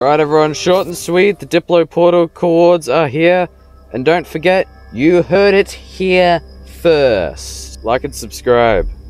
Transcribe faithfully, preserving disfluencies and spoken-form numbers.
Alright everyone, short and sweet, the Diplo portal cords are here. And don't forget, you heard it here first. Like and subscribe.